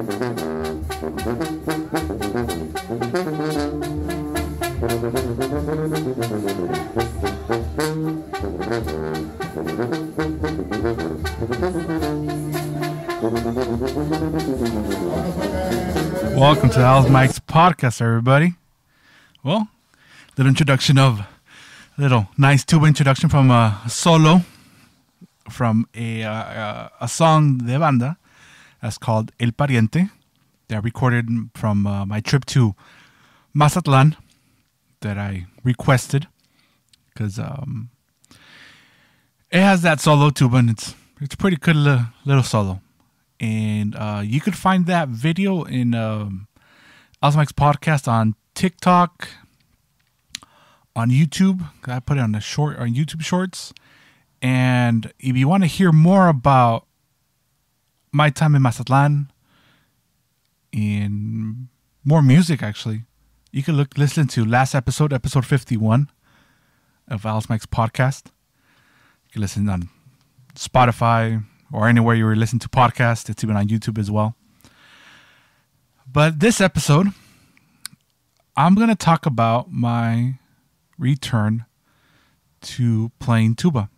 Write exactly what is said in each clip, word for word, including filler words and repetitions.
Welcome to Al's Mike's podcast, everybody. Well, little introduction of a little nice tuba introduction from a solo from a uh, a song de banda that's called El Pariente that I recorded from uh, my trip to Mazatlan that I requested because um, it has that solo tuba and it's it's a pretty good little, little solo. And uh, you could find that video in um, Al's Mike's podcast on TikTok, on YouTube. I put it on the short on YouTube Shorts. And if you want to hear more about my time in Mazatlan and more music, actually, you can look listen to last episode, episode fifty-one of Al's Mike's podcast. You can listen on Spotify or anywhere you were listening to podcasts. It's even on YouTube as well. But this episode, I'm going to talk about my return to playing tuba.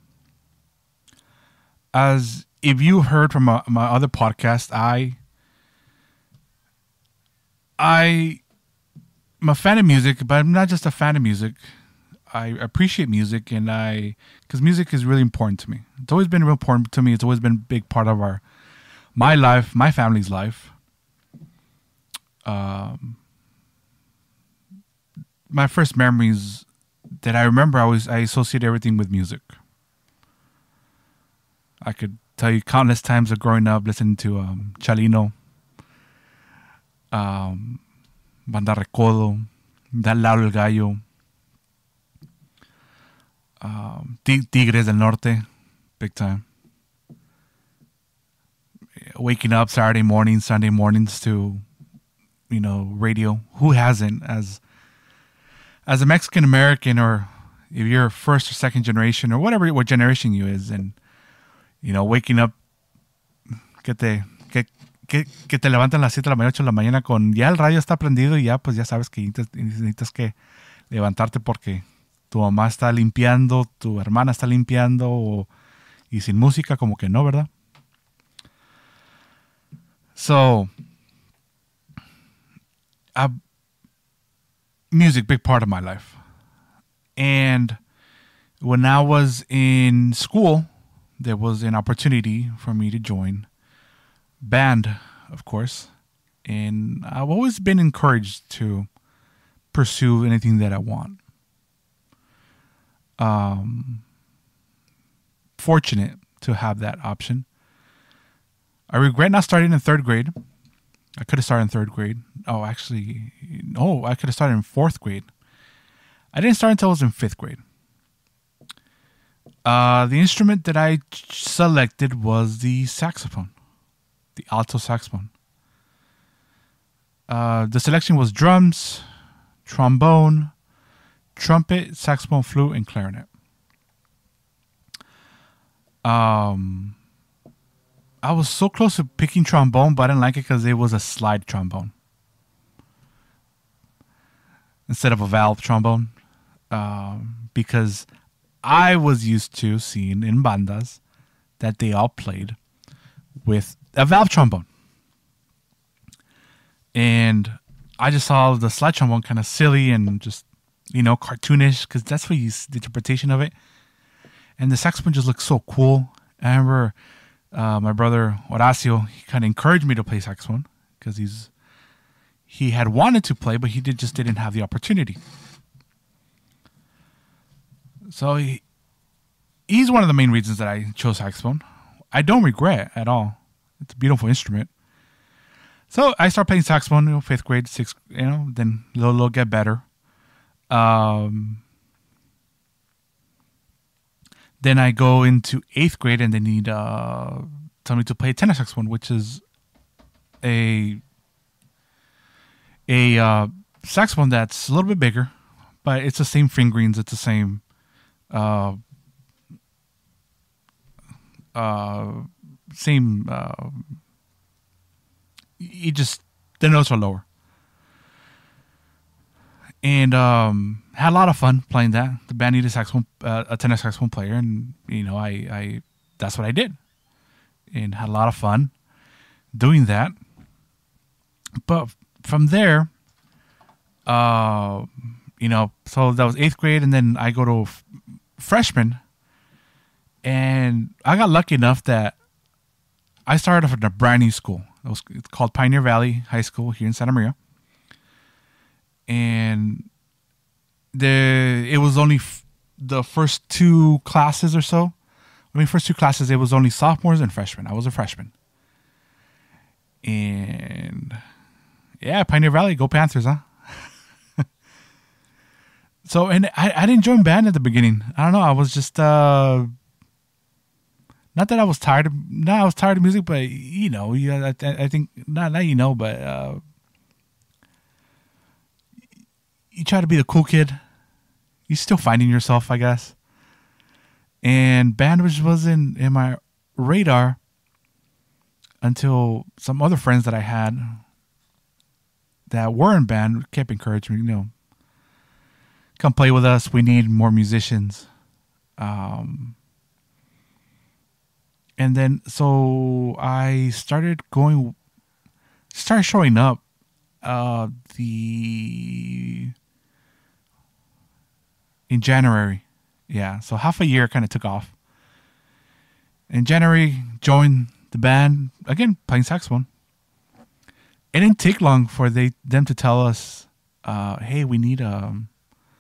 As if you heard from my, my other podcast, I, I, I'm a fan of music, but I'm not just a fan of music. I appreciate music, and I, because music is really important to me. It's always been real important to me. It's always been a big part of our, my life, my family's life. Um, my first memories that I remember, I was I associate everything with music. I could tell you countless times of growing up listening to um, Chalino, um, Banda Recodo, Del Lado El Gallo, um, Tigres del Norte, big time. Waking up Saturday mornings, Sunday mornings to, you know, radio. Who hasn't? As as a Mexican American, or if you're first or second generation, or whatever what generation you is, and you know, waking up, que te que que, que te levantan a las siete de la mañana, ocho de la mañana con ya el radio está prendido y ya pues ya sabes que necesitas, necesitas que levantarte porque tu mamá está limpiando, tu hermana está limpiando, o, y sin música como que no, ¿verdad? So, uh, music, big part of my life. And when I was in school, there was an opportunity for me to join band, of course. And I've always been encouraged to pursue anything that I want. Um, fortunate to have that option. I regret not starting in third grade. I could have started in third grade. Oh, actually, no, I could have started in fourth grade. I didn't start until I was in fifth grade. Uh, the instrument that I selected was the saxophone, the alto saxophone. Uh, the selection was drums, trombone, trumpet, saxophone, flute, and clarinet. Um, I was so close to picking trombone, but I didn't like it because it was a slide trombone instead of a valve trombone. Um, because I was used to seeing in bandas that they all played with a valve trombone. And I just saw the slide trombone kind of silly and just, you know, cartoonish, because that's what you, the interpretation of it. And the saxophone just looked so cool. I remember uh, my brother Horacio, he kind of encouraged me to play saxophone because he's he had wanted to play, but he did just didn't have the opportunity. So he, he's one of the main reasons that I chose saxophone. I don't regret at all. It's a beautiful instrument. So I started playing saxophone, you know, fifth grade, sixth, you know, then a little, little get better. Um, then I go into eighth grade and they need uh, tell me to play tenor saxophone, which is a a uh, saxophone that's a little bit bigger, but it's the same fingerings, it's the same uh, uh, same uh, you just the notes are lower. And um, had a lot of fun playing that. The band needed a saxophone, uh, a tenor saxophone player, and you know, I, I that's what I did, and had a lot of fun doing that. But from there, uh, you know, so that was eighth grade, and then I go to f- freshman, and I got lucky enough that I started off at a brand new school. It was it's called Pioneer Valley High School here in Santa Maria. And the it was only f- the first two classes or so. I mean, first two classes, it was only sophomores and freshmen. I was a freshman. And yeah, Pioneer Valley, go Panthers, huh? So, and I, I didn't join band at the beginning. I don't know. I was just, uh, not that I was tired of, no, I was tired of music, but you know, yeah, I, I think, not, not you know, but, uh, you try to be the cool kid. You're still finding yourself, I guess. And band was wasn't in my radar until some other friends that I had that were in band kept encouraging me, you know, come play with us. We need more musicians. Um, and then so I started going, started showing up. Uh, the In January, yeah. So half a year kind of took off. In January, joined the band again, playing saxophone. It didn't take long for they them to tell us, uh, "Hey, we need um,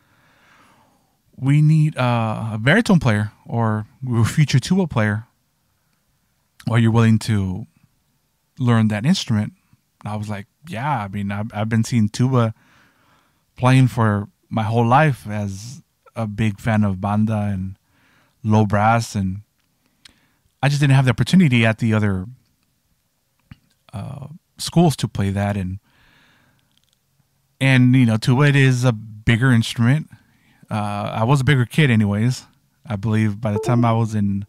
we need uh, a baritone player or a future tuba player. Are you willing to learn that instrument?" And I was like, "Yeah. I mean, I've, I've been seeing tuba playing for my whole life as a big fan of banda and low brass, and I just didn't have the opportunity at the other uh, schools to play that. And and you know, tuba, it is a bigger instrument. Uh, I was a bigger kid, anyways. I believe by the time I was in,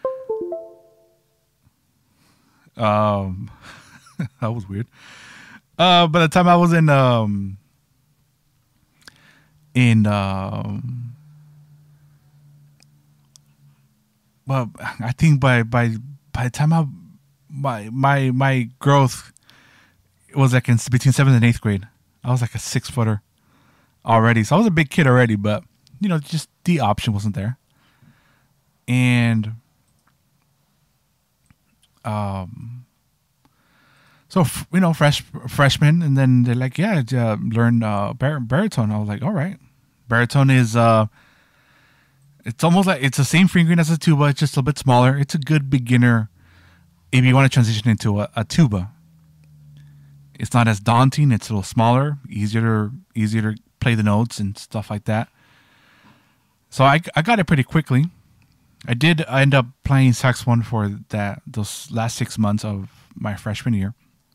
um, that was weird. Uh, by the time I was in, um, in um. Well, I think by by by the time I my my my growth was like in between seventh and eighth grade. I was like a six footer already, so I was a big kid already. But you know, just the option wasn't there, and um, so you know, fresh freshman, and then they're like, yeah, uh, learn uh, bar- baritone. I was like, all right, baritone is uh. It's almost like it's the same fingering as a tuba. It's just a bit smaller. It's a good beginner if you want to transition into a, a tuba. It's not as daunting. It's a little smaller, easier to, easier to play the notes and stuff like that. So I, I got it pretty quickly. I did end up playing saxophone for that those last six months of my freshman year.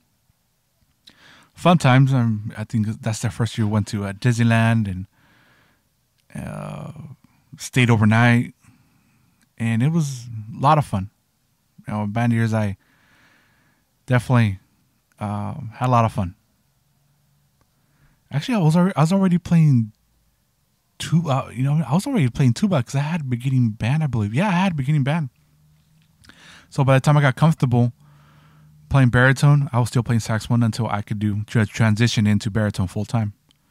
Fun times. Um, I think that's the first year we went to uh, Disneyland and uh, stayed overnight, and it was a lot of fun. You know, band years, I definitely uh, had a lot of fun. Actually, I was already, I was already playing tuba. Uh, you know, I was already playing tuba because I had a beginning band, I believe. Yeah, I had a beginning band. So by the time I got comfortable playing baritone, I was still playing saxophone until I could do tra- transition into baritone full time.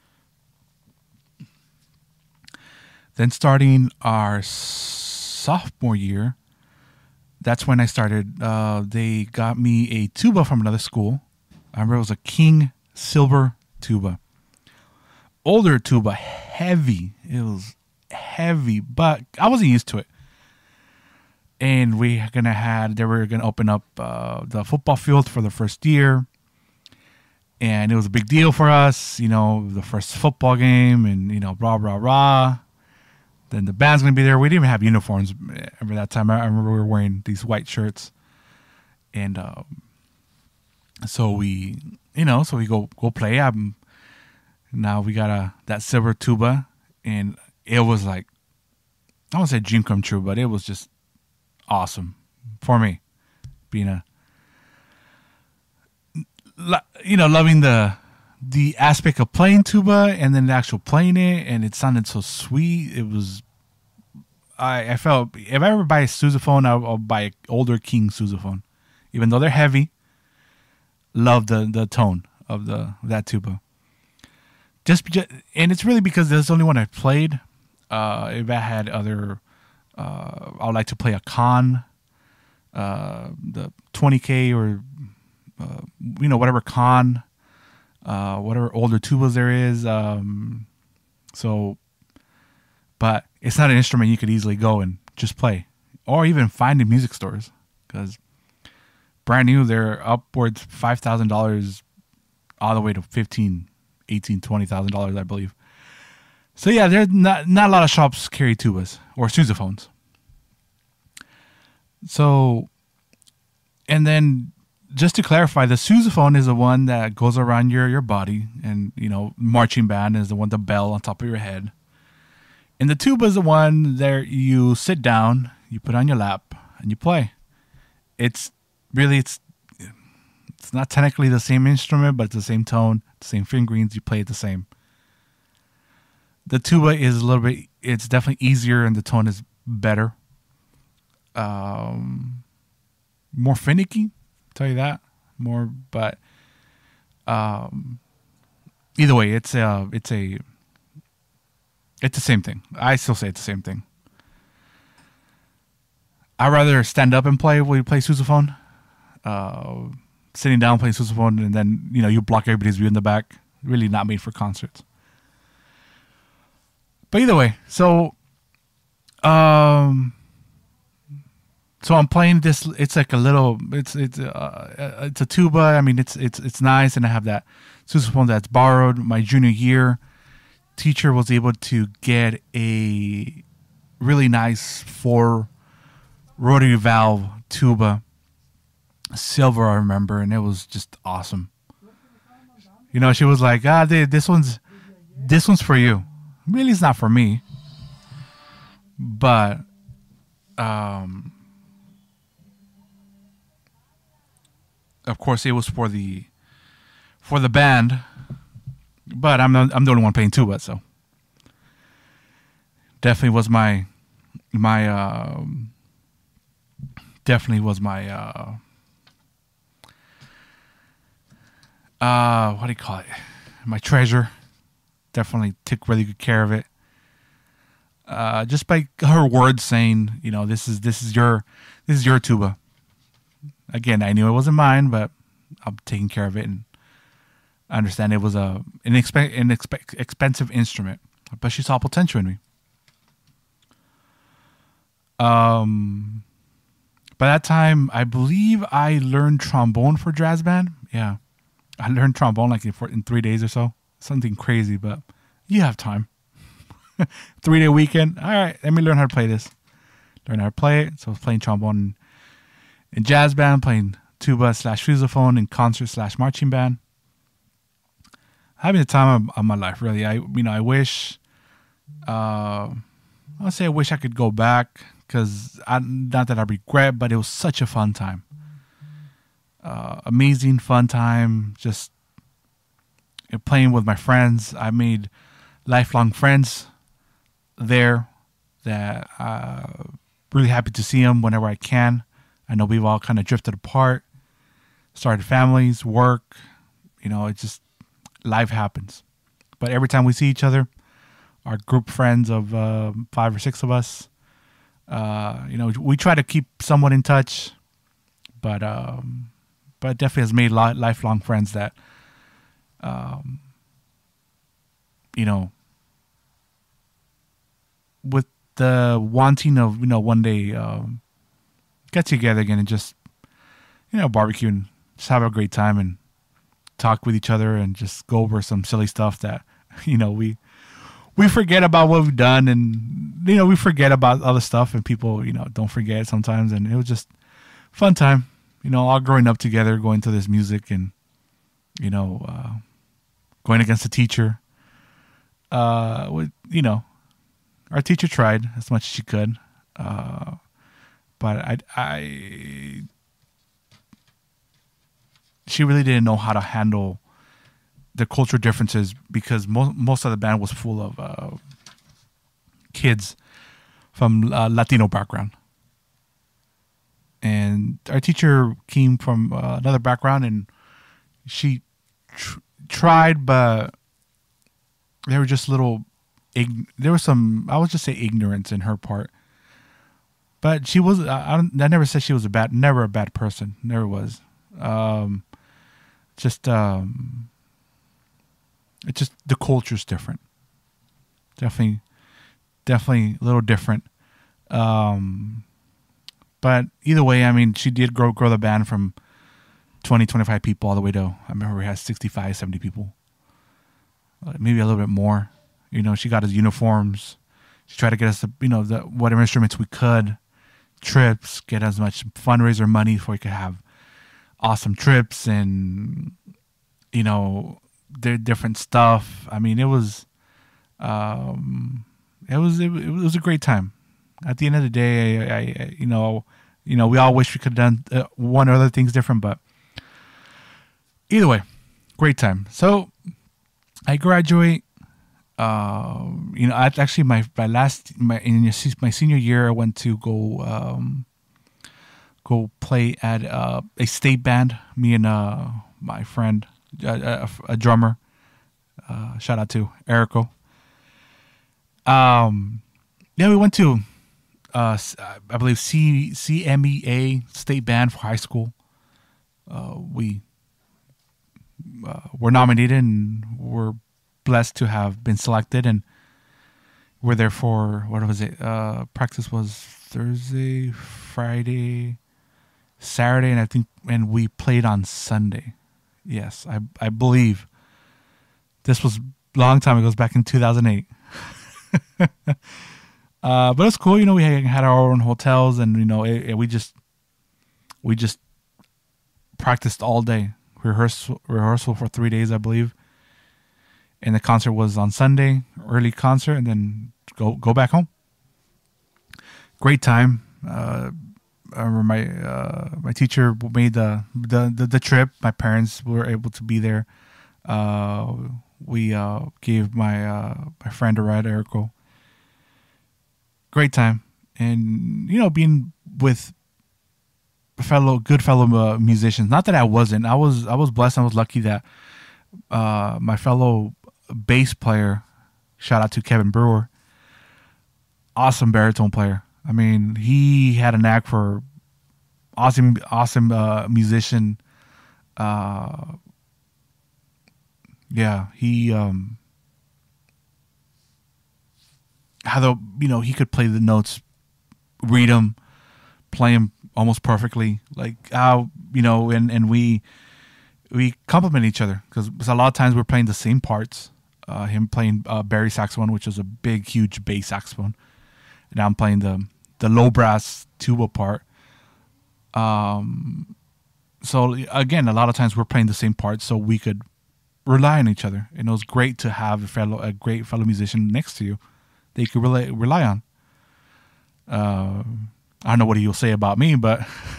Then starting our sophomore year, that's when I started. Uh, they got me a tuba from another school. I remember it was a King Silver tuba. Older tuba, heavy. It was heavy, but I wasn't used to it. And we gonna had they were gonna open up uh, the football field for the first year, and it was a big deal for us. You know, the first football game, and you know, rah rah rah. Then the band's going to be there. We didn't even have uniforms at that time. I remember we were wearing these white shirts. And um, so we, you know, so we go go play. Um, now we got a that silver tuba. And it was like, I won't say dream come true, but it was just awesome for me. Being a, you know, loving the the aspect of playing tuba and then the actual playing it, and it sounded so sweet. It was, I, I felt, if I ever buy a sousaphone, I'll, I'll buy an older King sousaphone. Even though they're heavy, love the, the tone of the of that tuba. Just, just and it's really because that's the only one I played. Uh, if I had other, uh, I would like to play a Con, uh, the twenty K or, uh, you know, whatever Con, uh, whatever older tubas there is. Um, so, but it's not an instrument you could easily go and just play, or even find in music stores, because brand new, they're upwards five thousand dollars all the way to fifteen, eighteen, twenty thousand dollars, I believe. So yeah, there's not not a lot of shops carry tubas or sousaphones. So, and then just to clarify, the sousaphone is the one that goes around your, your body, and you know, marching band is the one, the bell on top of your head. And the tuba is the one there you sit down, you put on your lap, and you play. It's really, it's it's not technically the same instrument, but it's the same tone, the same fingerings, you play it the same. The tuba is a little bit, it's definitely easier and the tone is better. Um, more finicky, I'll tell you that. More, but um, either way, it's a, it's a, it's the same thing. I still say it's the same thing. I'd rather stand up and play when you play sousaphone. Uh, sitting down playing sousaphone, and then, you know, you block everybody's view in the back. Really not made for concerts. But either way, so um, so I'm playing this. It's like a little. It's it's uh, it's a tuba. I mean, it's it's it's nice, and I have that sousaphone that's borrowed. My junior year, teacher was able to get a really nice four rotary valve tuba, silver, I remember, and it was just awesome. You know, she was like, "Ah, this one's this one's for you." Really, it's not for me, but um, of course, it was for the for the band. But I'm the, I'm the only one playing tuba, so definitely was my my uh, definitely was my uh, uh, what do you call it? My treasure. Definitely took really good care of it. Uh, just by her words saying, you know, this is this is your this is your tuba. Again, I knew it wasn't mine, but I'm taking care of it, and I understand it was a an, exp- an exp- expensive instrument, but she saw potential in me. Um, by that time, I believe I learned trombone for jazz band. Yeah, I learned trombone like in, four, in three days or so. Something crazy, but you have time. Three day weekend. All right, let me learn how to play this. Learn how to play it. So I was playing trombone in jazz band, playing tuba slash sousaphone in concert slash marching band. Having the time of, of my life, really. I, you know, I wish. Uh, I'll say I wish I could go back, because not that I regret, but it was such a fun time. Uh, amazing fun time. Just playing with my friends. I made lifelong friends there that uh really happy to see them whenever I can. I know we've all kind of drifted apart, started families, work, you know, it just, life happens. But every time we see each other, our group friends of uh, five or six of us, uh, you know, we try to keep somewhat in touch, but um, but it definitely has made li- lifelong friends that Um, you know, with the wanting of, you know, one day um, get together again and just, you know, barbecue and just have a great time and talk with each other and just go over some silly stuff that, you know, we we forget about what we've done, and, you know, we forget about other stuff, and people, you know, don't forget sometimes, and it was just fun time, you know, all growing up together, going to this music, and, you know, uh, going against the teacher. Uh, with, you know, our teacher tried as much as she could. Uh, but I, I, she really didn't know how to handle the cultural differences because mo- most of the band was full of uh, kids from uh, Latino background. And our teacher came from uh, another background, and she tr- tried, but there were just little, ig- there was some, I would just say ignorance in her part. But she was, I, I, don't, I never said she was a bad, never a bad person. Never was. Um, just, um, it's just, the culture's different. Definitely, definitely a little different. Um, but either way, I mean, she did grow, grow the band from twenty, twenty-five people all the way to, I remember we had sixty-five, seventy people. Uh, maybe a little bit more. You know, she got us uniforms. She tried to get us, the, you know, the, whatever instruments we could. Trips, get as much fundraiser money so we could have awesome trips and, you know, their different stuff. I mean, it was, um, it was, it, it was a great time. At the end of the day, I, I you know, you know, we all wish we could have done uh, one or other things different, but either way, great time. So I graduate. Uh, you know, I actually my my last my in my senior year, I went to go um, go play at uh, a state band. Me and uh, my friend, a, a, a drummer. Uh, shout out to Erico. Um, yeah, we went to uh, I believe C C M E A state band for high school. Uh, we uh, were nominated and were blessed to have been selected, and we're there for, what was it? Uh, practice was Thursday, Friday, Saturday, and I think, and we played on Sunday. Yes, I I believe this was a long time ago. It goes back in two thousand eight. uh, but it's cool, you know. We had our own hotels, and you know, it, it, we just we just practiced all day, rehearsal rehearsal for three days, I believe. And the concert was on Sunday, early concert, and then go go back home. Great time. Uh, I remember my uh, my teacher made the, the, the, the trip. My parents were able to be there. Uh, we uh, gave my uh, my friend a ride, Erico. Great time, and you know, being with fellow good fellow uh, musicians. Not that I wasn't. I was I was blessed. I was lucky that uh, my fellow bass player, shout out to Kevin Brewer, awesome baritone player. I mean, he had a knack for awesome, awesome uh, musician. Uh, yeah, he um, how the you know he could play the notes, read them, play them almost perfectly. Like how you know, and and we we complement each other because a lot of times we're playing the same parts. Uh, him playing uh, Barry saxophone, which is a big, huge bass saxophone, and I'm playing the the low brass tuba part. Um, so again, a lot of times we're playing the same parts, so we could rely on each other, and it was great to have a fellow, a great fellow musician next to you that you could rely rely on. Uh, I don't know what he'll say about me, but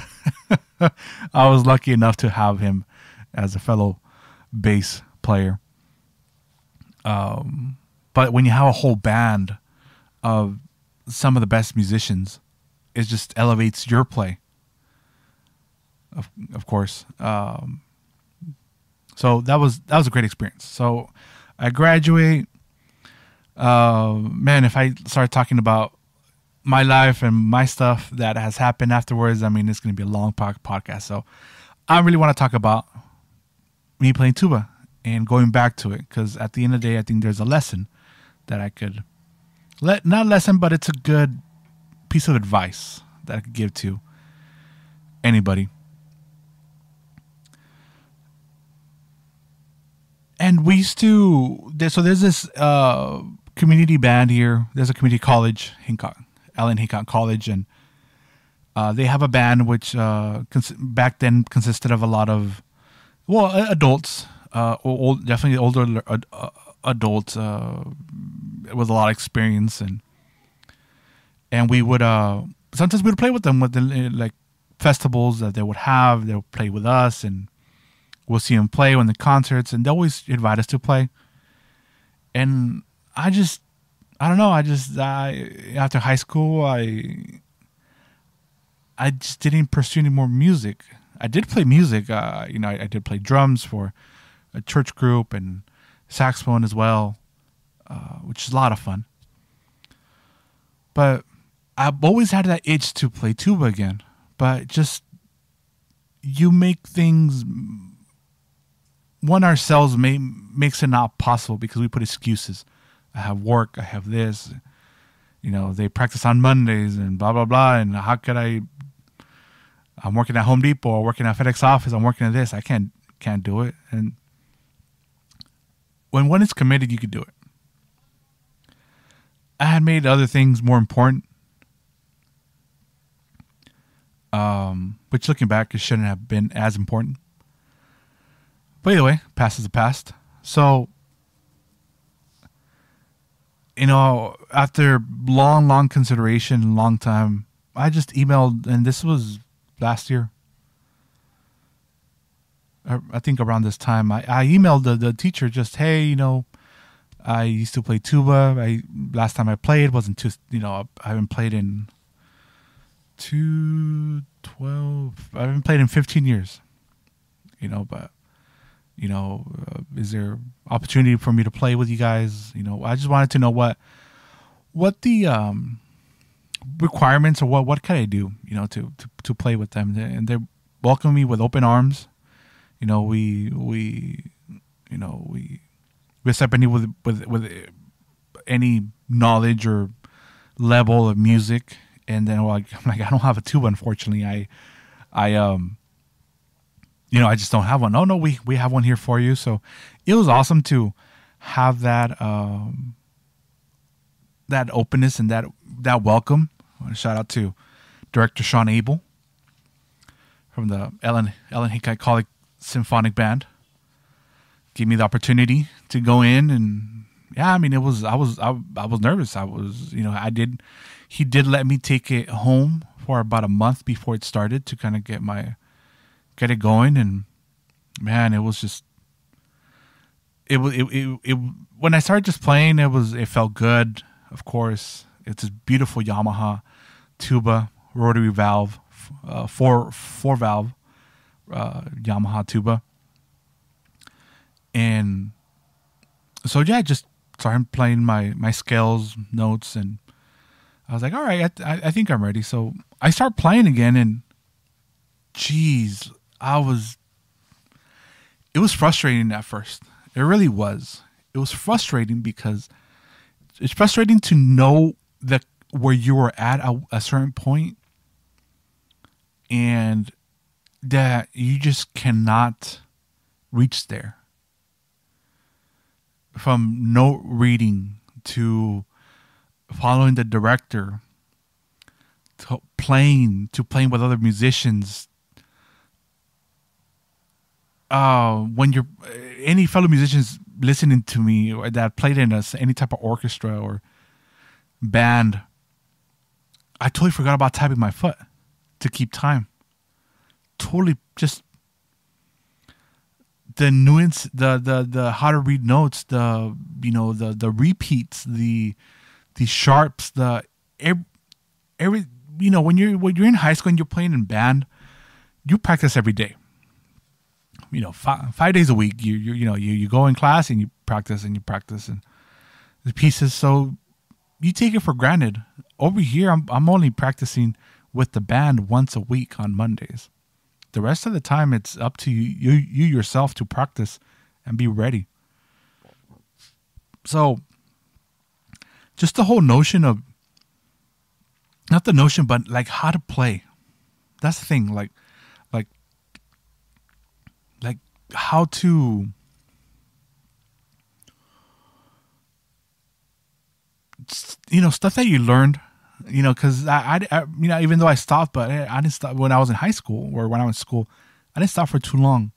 I was lucky enough to have him as a fellow bass player. Um, but when you have a whole band of some of the best musicians, it just elevates your play. Of, of course. Um, so that was, that was a great experience. So I graduate, uh, man, if I start talking about my life and my stuff that has happened afterwards, I mean, it's going to be a long podcast. So I really want to talk about me playing tuba and going back to it, because at the end of the day, I think there's a lesson that I could let not lesson, but it's a good piece of advice that I could give to anybody. And we used to, so there's this uh, community band here. There's a community college, Hancock, Allan Hancock College, and uh, they have a band which uh, cons- back then consisted of a lot of, well, adults. Uh, old, definitely older uh, adults uh, with a lot of experience, and and we would uh, sometimes we would play with them with the, like festivals that they would have. They would play with us, and we'll see them play when the concerts, and they always invite us to play. And I just, I don't know. I just, I, after high school, I, I just didn't pursue any more music. I did play music. Uh, you know, I, I did play drums for a church group and saxophone as well, uh, which is a lot of fun. But I've always had that itch to play tuba again. But just, you make things, one ourselves may, makes it not possible because we put excuses. I have work, I have this, you know, they practice on Mondays and blah, blah, blah. And how could I, I'm working at Home Depot or working at FedEx office, I'm working at this. I can't, can't do it. And when one is committed, you could do it. I had made other things more important. Um, which looking back, it shouldn't have been as important. But either way, past is the past. So, you know, after long, long consideration, long time, I just emailed, and this was last year. I think around this time, I, I emailed the, the teacher just, hey, you know, I used to play tuba. I last time I played wasn't too, you know, I haven't played in two, twelve, I haven't played in fifteen years, you know, but, you know, uh, is there opportunity for me to play with you guys? You know, I just wanted to know what, what the um, requirements or what, what can I do, you know, to, to, to play with them. And they welcome me with open arms. You know, we, we, you know, we, we accept any with, with, with any knowledge or level of music. And then like, I'm like, I don't have a tuba, unfortunately. I, I, um, you know, I just don't have one. Oh no, we, we have one here for you. So it was awesome to have that, um, that openness and that, that welcome. I want to shout out to director Sean Abel from the Allan, Allan Hancock College Symphonic Band. Gave me the opportunity to go in, and yeah, I mean, it was, I was, I, I was nervous. I was, you know, I did, he did let me take it home for about a month before it started to kind of get my, get it going. And man, it was just, it was, it, it, it, when I started just playing, it was, it felt good. Of course, it's this beautiful Yamaha tuba, rotary valve, uh, four, four valve, uh, Yamaha tuba. And so, yeah, just started playing my, my scales, notes, and I was like, all right, I, I think I'm ready. So I start playing again, and geez, I was, it was frustrating at first. It really was. It was frustrating because it's frustrating to know that where you were at a, a certain point and that you just cannot reach there. From note reading to following the director to playing to playing with other musicians. Uh, when you're any fellow musicians listening to me or that played in a, any type of orchestra or band, I totally forgot about tapping my foot to keep time. Totally just the nuance, the, the, the how to read notes, the, you know, the, the repeats, the, the sharps, the every, every, you know, when you're, when you're in high school and you're playing in band, you practice every day. You know, five, five days a week, you, you, you know, you, you go in class and you practice and you practice and the pieces. So you take it for granted. Over here, I'm, I'm only practicing with the band once a week on Mondays. The rest of the time, it's up to you, you, you yourself to practice and be ready. So, just the whole notion of, not the notion, but like how to play. That's the thing. Like, like, like how to, you know, stuff that you learned. You know, because I, I, I, you know, even though I stopped, but I, I didn't stop when I was in high school or when I was in school. I didn't stop for too long.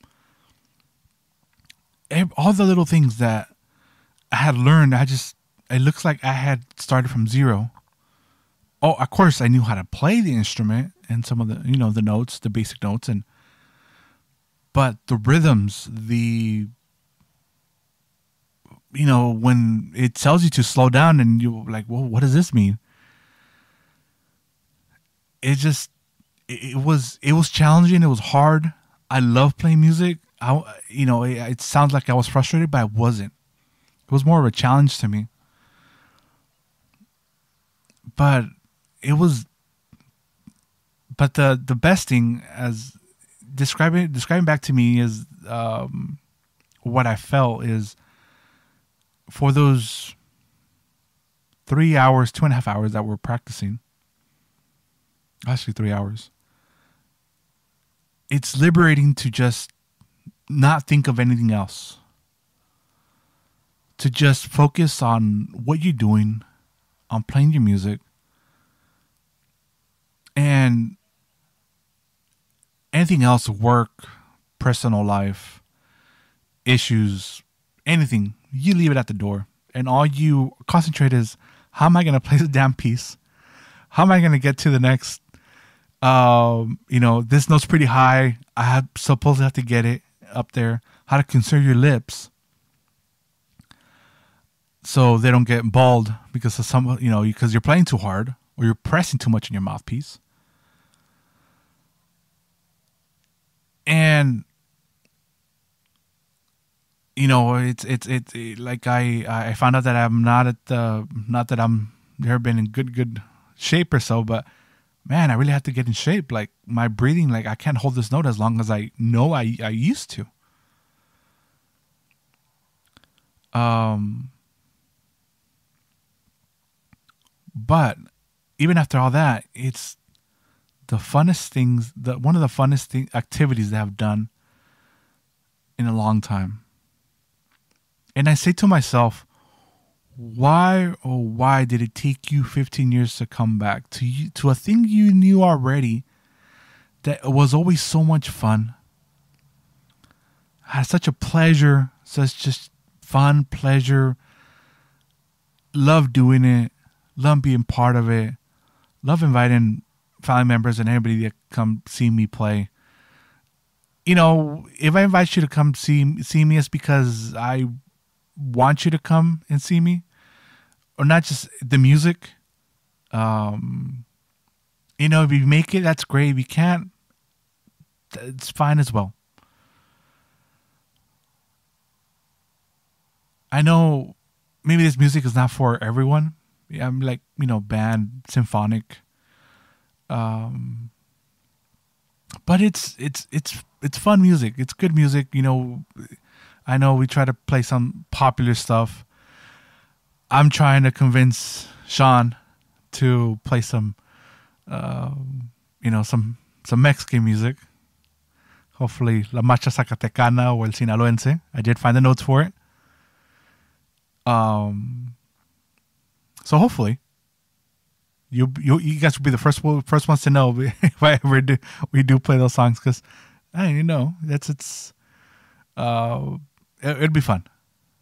All the little things that I had learned, I just, it looks like I had started from zero. Oh, of course, I knew how to play the instrument and some of the, you know, the notes, the basic notes, and but the rhythms, the, you know, when it tells you to slow down and you're like, well, what does this mean? It just, it, it was, it was challenging. It was hard. I love playing music. I, you know, it, it sounds like I was frustrated, but I wasn't. It was more of a challenge to me. But it was, but the, the best thing, as describing, describing back to me is, um, what I felt is, for those three hours, two and a half hours that we're practicing, actually three hours, it's liberating to just not think of anything else. To just focus on what you're doing, on playing your music, and anything else, work, personal life, issues, anything, you leave it at the door. And all you concentrate is, how am I going to play the damn piece? How am I going to get to the next, um, you know, this note's pretty high. I have, supposedly have to get it up there. How to conserve your lips so they don't get bald because of some, you know, because you're playing too hard or you're pressing too much in your mouthpiece. And you know, it's it's it's it, like I I found out that I'm not at the not that I'm never been in good good shape or so, but man, I really have to get in shape. Like my breathing, like I can't hold this note as long as I know I I used to. Um, but even after all that, it's the funnest things. The one of the funnest thing, activities that I've done in a long time. And I say to myself, why, oh, why did it take you fifteen years to come back to you, to a thing you knew already that was always so much fun? I had such a pleasure, such just fun, pleasure, love doing it, love being part of it, love inviting family members and anybody that come see me play. You know, if I invite you to come see see me, it's because I want you to come and see me, or not just the music. Um, you know, if you make it, that's great. If you can't, it's fine as well. I know maybe this music is not for everyone. I'm like, you know, band, symphonic. Um, but it's, it's, it's, it's fun music. It's good music. You know, I know we try to play some popular stuff. I'm trying to convince Sean to play some, uh, you know, some, some Mexican music. Hopefully La Marcha Zacatecana or El Sinaloense. I did find the notes for it. Um, so hopefully you, you, you guys will be the first, first ones to know if I ever do, we do play those songs. Cause I, you know, that's, it's, uh, it, it'd be fun.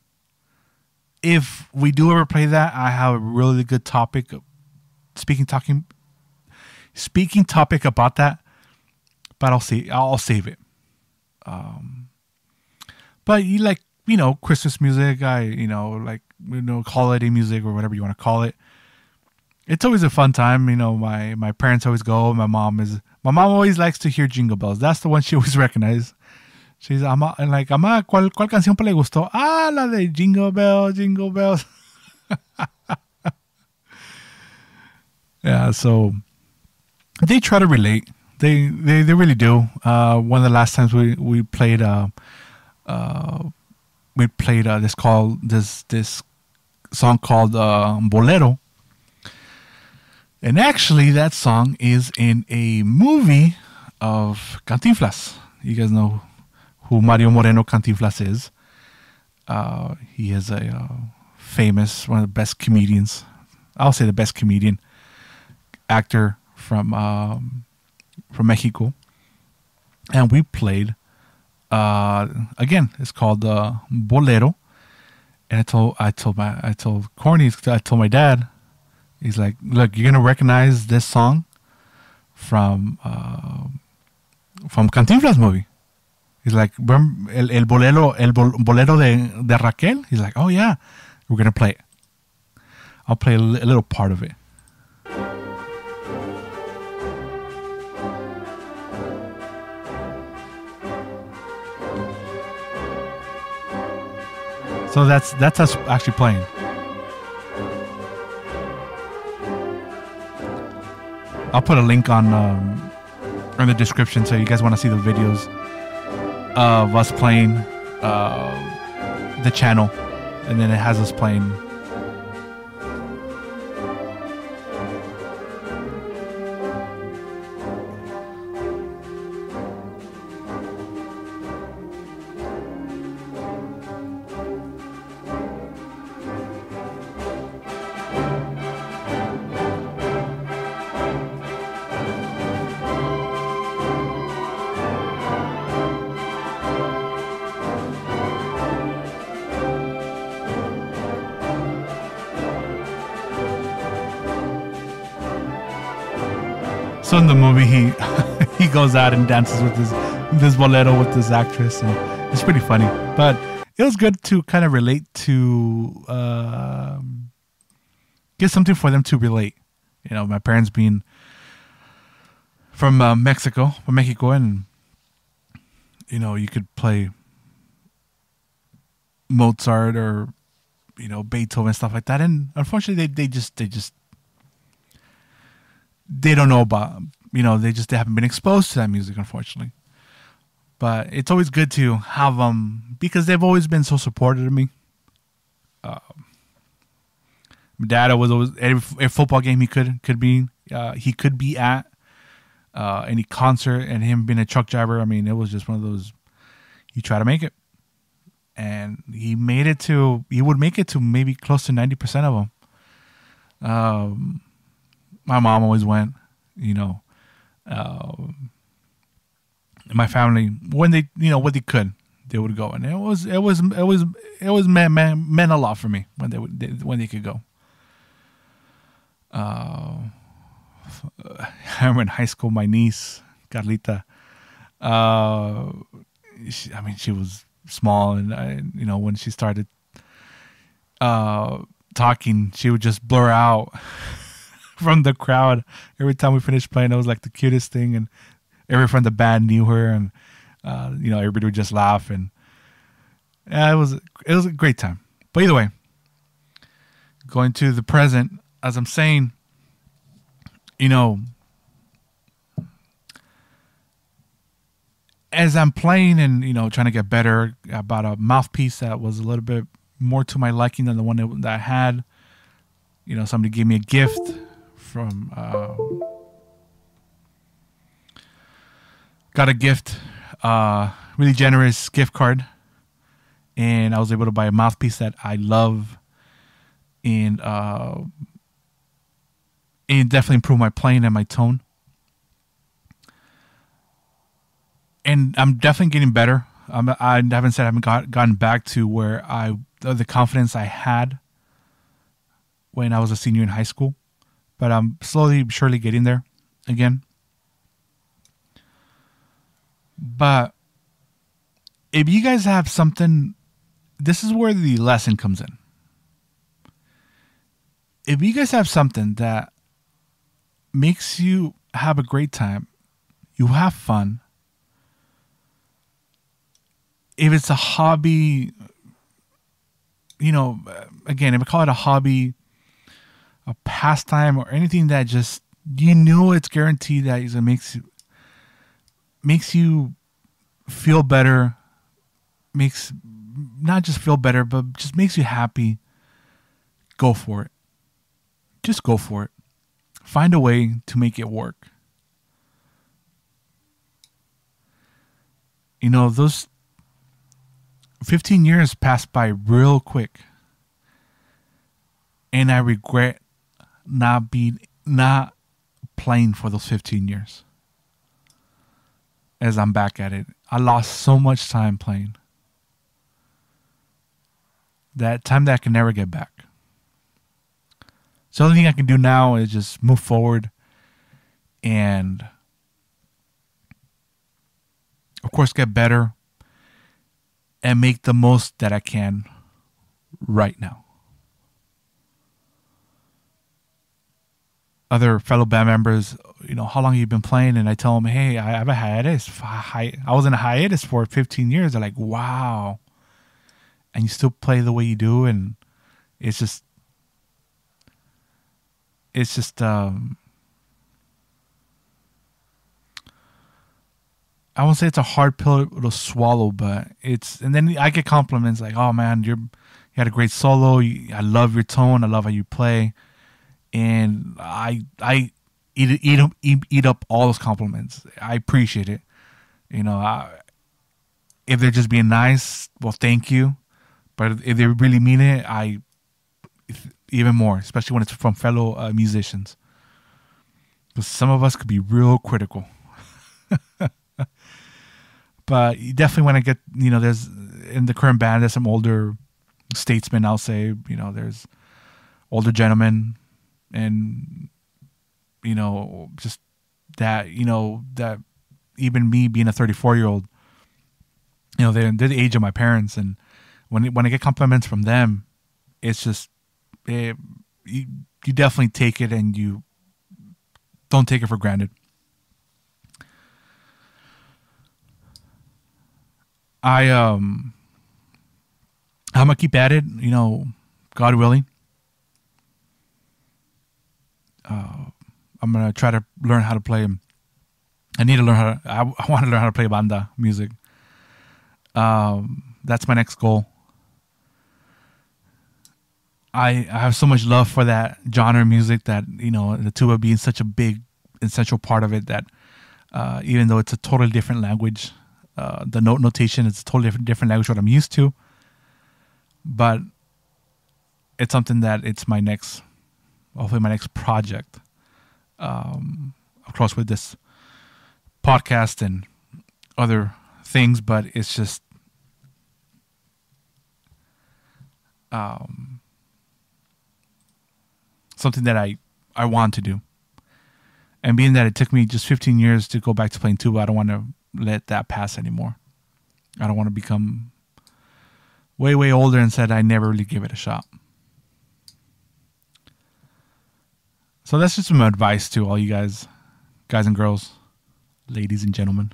If we do ever play that, I have a really good topic, speaking, talking, speaking topic about that, but I'll see, I'll save it. Um, but you like, you know, Christmas music, I, you know, like, you know, holiday music or whatever you want to call it. It's always a fun time. You know, my, my parents always go. My mom is, my mom always likes to hear Jingle Bells. That's the one she always recognizes. She's ama, like, Ama, ¿cuál, ¿cuál canción le gustó? Ah, la de Jingle Bells, Jingle Bells. Yeah, so they try to relate. They, they, they really do. Uh, one of the last times we, we played, uh, uh, we played uh, this called this this song called uh, Bolero, and actually that song is in a movie of Cantinflas. You guys know who Mario Moreno Cantinflas is. Uh, he is a uh, famous, one of the best comedians. I'll say the best comedian actor from um, from Mexico, and we played. Uh, again, it's called uh, Bolero, and I told I told my I told Corny, I told my dad, he's like, look, you're gonna recognize this song from uh, from Cantinflas movie. He's like, "Remember el, el bolero, el bolero de, de Raquel?" He's like, "Oh yeah, we're gonna play it. I'll play a, li- a little part of it." So that's that's us actually playing. I'll put a link on um, in the description so you guys want to see the videos of us playing uh, the channel, and then it has us playing. So in the movie, he he goes out and dances with his this bolero with this actress, and it's pretty funny. But it was good to kind of relate to, uh, get something for them to relate. You know, my parents being from uh, Mexico, from Mexico, and you know, you could play Mozart or you know Beethoven, stuff like that, and unfortunately, they they just they just they don't know about, you know, they just they haven't been exposed to that music, unfortunately. But it's always good to have them because they've always been so supportive of me. Uh, my dad was always every, every football game he could could be uh, he could be at uh, any concert, and him being a truck driver. I mean, it was just one of those. You try to make it, and he made it to. He would make it to maybe close to ninety percent of them. Um. My mom always went, you know, uh, my family, when they, you know, what they could, they would go. And it was, it was, it was, it was meant, meant, meant a lot for me when they would, they, when they could go. Uh, I remember in high school, my niece, Carlita, uh, she, I mean, she was small, and I, you know, when she started, uh, talking, she would just blur out from the crowd every time we finished playing. It was like the cutest thing, and everyone from the band knew her, and uh, you know, everybody would just laugh, and yeah, it was it was a great time. But either way, going to the present, as I'm saying, you know, as I'm playing and you know trying to get better, I bought a mouthpiece that was a little bit more to my liking than the one that, that I had. You know, somebody gave me a gift from uh, got a gift, uh, really generous gift card, and I was able to buy a mouthpiece that I love, and uh, it definitely improved my playing and my tone. And I'm definitely getting better. I'm, I haven't said I haven't got, gotten back to where I the confidence I had when I was a senior in high school, but I'm slowly, surely getting there again. But if you guys have something, this is where the lesson comes in. If you guys have something that makes you have a great time, you have fun, if it's a hobby, you know, again, if I call it a hobby, a pastime, or anything that just, you know, it's guaranteed that it makes you, makes you feel better, makes, not just feel better, but just makes you happy, go for it. Just go for it. Find a way to make it work. You know, those fifteen years passed by real quick, and I regret not being not playing for those fifteen years. As I'm back at it, I lost so much time playing. That time that I can never get back. So the only thing I can do now is just move forward, and of course get better. and make the most that I can right now. Other fellow band members, you know, how long have you been playing? And I tell them, hey, I have a hiatus. I was in a hiatus for fifteen years. They're like, wow. And you still play the way you do. And it's just, it's just, um, I won't say it's a hard pill to swallow, but it's, and then I get compliments like, oh man, you're, you had a great solo. You, I love your tone. I love how you play. And I I eat eat eat, eat up all those compliments. I appreciate it. You know, I, if they're just being nice, well, thank you. But if they really mean it, I even more, especially when it's from fellow uh, musicians. Because some of us could be real critical. But you definitely want to get, you know, there's in the current band, there's some older statesmen. I'll say, you know, there's older gentlemen. And, you know, just that, you know, that even me being a thirty-four-year-old, you know, they're, they're the age of my parents. And when when I get compliments from them, it's just, it, you, you definitely take it and you don't take it for granted. I, um, I'm going to keep at it, you know, God willing. Uh, I'm gonna try to learn how to play. I need to learn how to. I, I want to learn how to play banda music. Um, that's my next goal. I I have so much love for that genre of music that, you know, the tuba being such a big essential part of it that uh, even though it's a totally different language, uh, the note notation is a totally different different language what I'm used to. But it's something that it's my next. Hopefully my next project, um, of course with this podcast and other things, but it's just, um, something that I, I want to do. And being that it took me just fifteen years to go back to playing tuba, I don't want to let that pass anymore. I don't want to become way, way older and said I never really give it a shot. So that's just some advice to all you guys, guys and girls, ladies and gentlemen.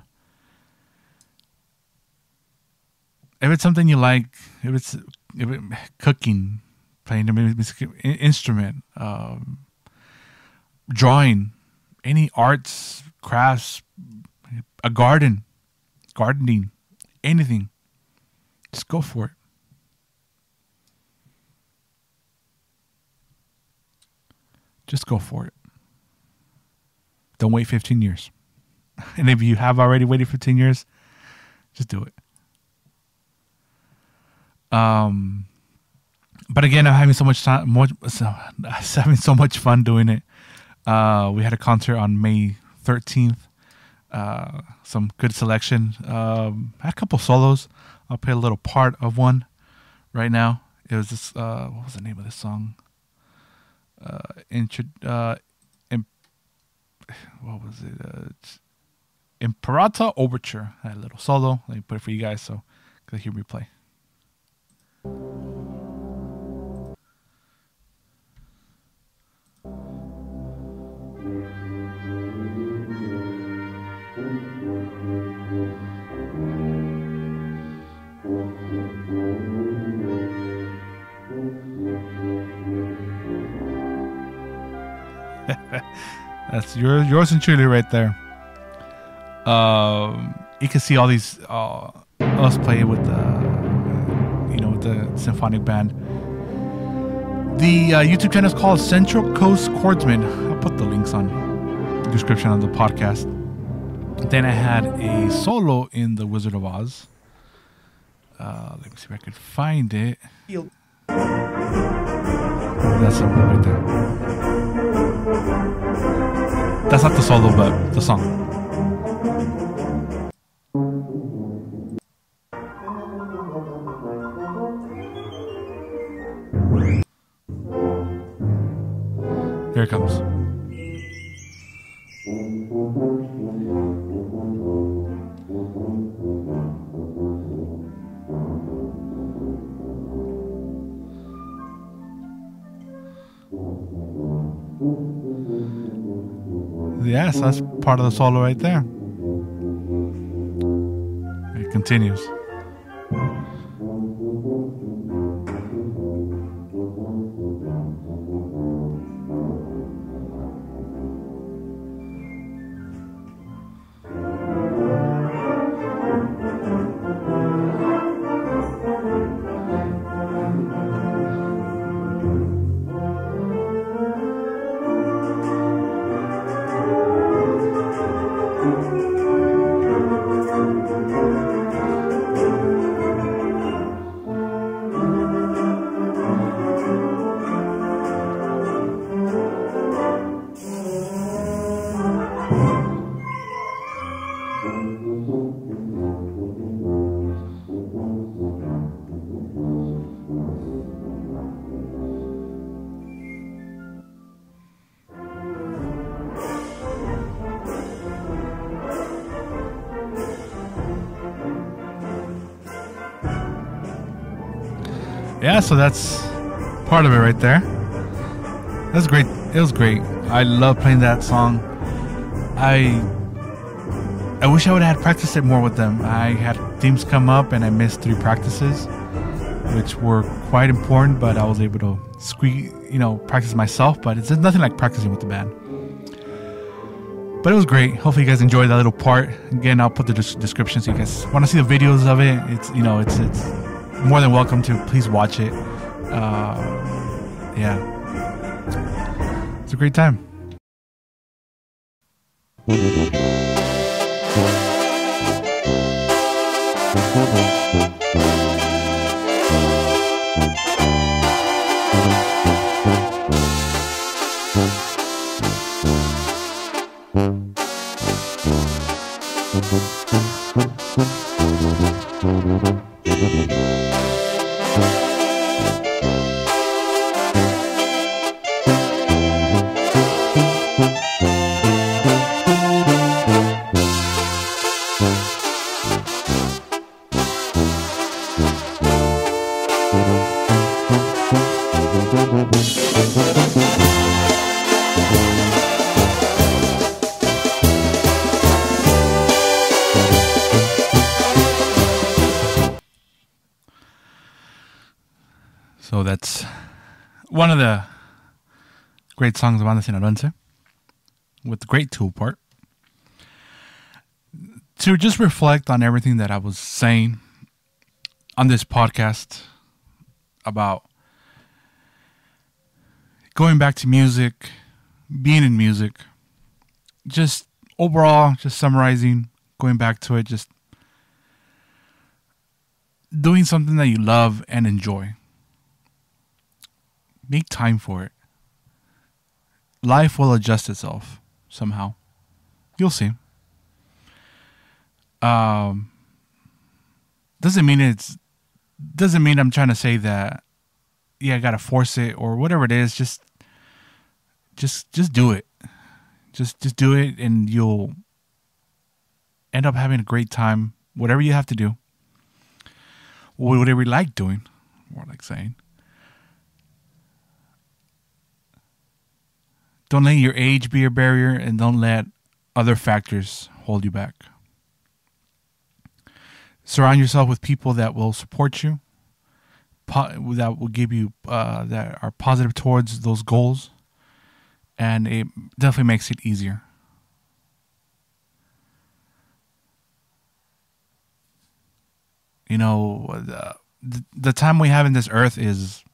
If it's something you like, if it's if it, cooking, playing a music instrument, um, drawing, any arts, crafts, a garden, gardening, anything, just go for it. Just go for it. Don't wait fifteen years. And if you have already waited fifteen years, just do it. Um, but again, I'm having so much time, more, so, I'm having so much fun doing it. Uh, we had a concert on May thirteenth. Uh, some good selection. Um, I had a couple solos. I'll play a little part of one right now. It was this, uh, what was the name of this song? Uh, intro, uh, imp, what was it? Uh, Imperata Overture. I had a little solo. Let me put it for you guys so you can hear me play. That's yours, yours and truly right there. Um, you can see all these uh, us play with the, you know, with the symphonic band. The uh, YouTube channel is called Central Coast Chordsman. I'll put the links on the description of the podcast. Then I had a solo in The Wizard of Oz. Uh, let me see if I could find it. That's the one right there. That's not the solo, but the song. Here it comes. Yes, that's part of the solo right there. It continues. Yeah, so that's part of it right there. That's great. It was great. I love playing that song. I I wish I would have practiced it more with them. I had themes come up and I missed three practices, which were quite important, but I was able to squeak, you know, practice myself, but it's nothing like practicing with the band. But it was great. Hopefully you guys enjoyed that little part. Again, I'll put the des- description so you guys want to see the videos of it. It's, you know, it's it's more than welcome to. Please watch it. Uh, yeah. It's a great time. So that's one of the great songs of Banda Sinaloense, with the great tool part. To just reflect on everything that I was saying on this podcast about going back to music, being in music, just overall, just summarizing, going back to it, just doing something that you love and enjoy. Make time for it. Life will adjust itself somehow. You'll see. Um, doesn't mean it's doesn't mean I'm trying to say that, yeah, I gotta force it or whatever it is. Just, just, just do it. Just, just do it, and you'll end up having a great time. Whatever you have to do, or whatever you like doing, more like saying. Don't let your age be a barrier, and don't let other factors hold you back. Surround yourself with people that will support you, po- that will give you, uh, that are positive towards those goals, and it definitely makes it easier. You know, the, the time we have in this earth is,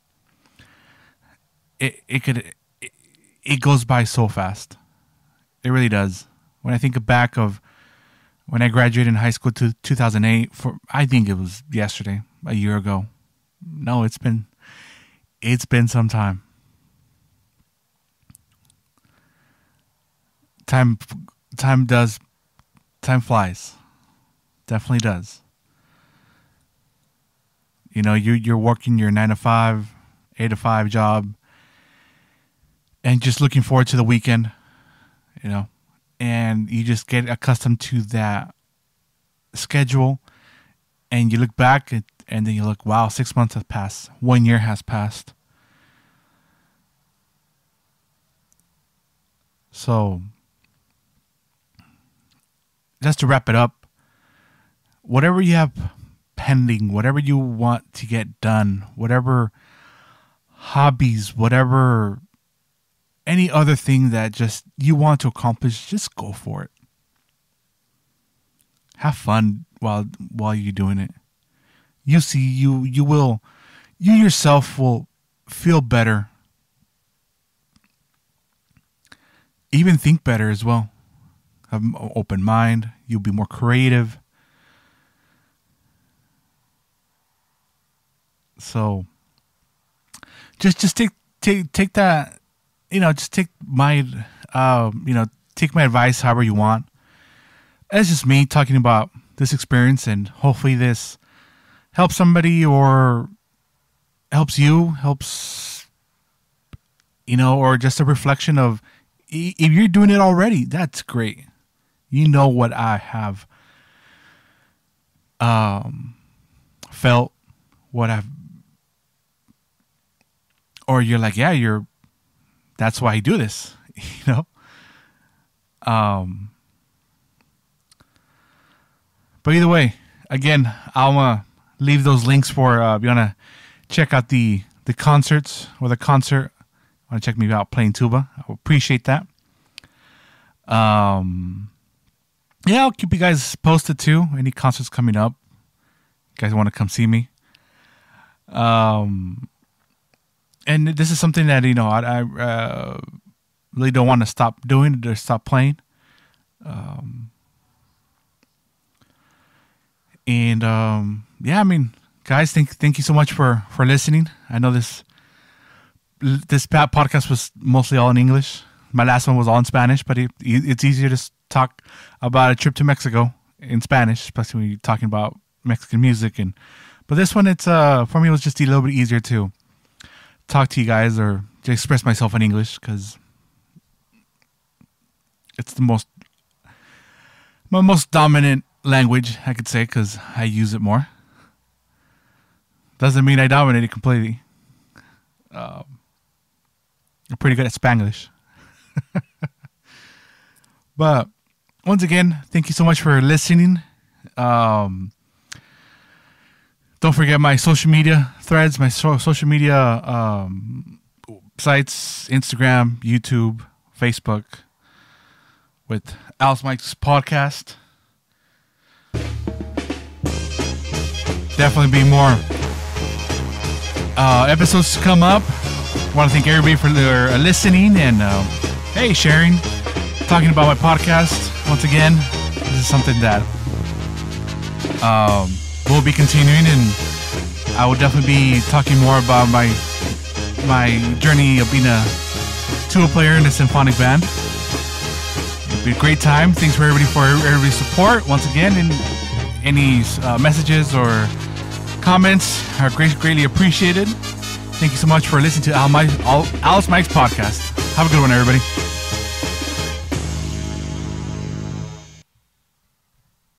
it it could. It goes by so fast. It really does. When I think back of when I graduated in high school to two thousand eight, for I think it was yesterday, a year ago. No, it's been it's been some time. Time time does time flies. Definitely does. You know, you you're working your nine to five, eight to five job, and just looking forward to the weekend, you know, and you just get accustomed to that schedule, and you look back at, and then you look, wow, six months have passed, one year has passed. So just to wrap it up, whatever you have pending, whatever you want to get done, whatever hobbies, whatever any other thing that just you want to accomplish, just go for it. Have fun while while you're doing it. You see, you you will, you yourself will feel better. Even think better as well. Have an open mind. You'll be more creative. So just just take take take that, you know, just take my uh, you know, take my advice however you want. It's just me talking about this experience, and hopefully this helps somebody or helps you, helps, you know, or just a reflection of, if you're doing it already, that's great. You know what I have um, felt, what I've, or you're like, yeah, you're, that's why I do this, you know? Um, but either way, again, I'll uh, leave those links for, uh, if you want to check out the, the concerts or the concert, want to check me out playing tuba. I will appreciate that. Um, yeah, I'll keep you guys posted too. Any concerts coming up, you guys want to come see me. Um, and this is something that, you know, I, I uh, really don't want to stop doing or stop playing. Um, and um, yeah, I mean, guys, thank thank you so much for, for listening. I know this this podcast was mostly all in English. My last one was all in Spanish, but it, it's easier to talk about a trip to Mexico in Spanish, especially when you're talking about Mexican music. And but this one, it's uh for me, it was just a little bit easier to talk to you guys or to express myself in English, because it's the most my most dominant language, I could say, because I use it more. Doesn't mean I dominate it completely. Um, I'm pretty good at Spanglish. But once again, thank you so much for listening. Um, don't forget my social media threads, my so- social media um, sites, Instagram, YouTube, Facebook, with Al's Mike's podcast. Definitely be more uh, episodes to come up. I want to thank everybody for their listening and uh, hey, sharing, talking about my podcast. Once again, this is something that um, will be continuing, and I will definitely be talking more about my my journey of being a tuba player in a symphonic band. It'll be a great time. Thanks for everybody for everybody's support. Once again, and any uh, messages or comments are great, greatly appreciated. Thank you so much for listening to Al Mike, Al, Al's Mike's podcast. Have a good one, everybody.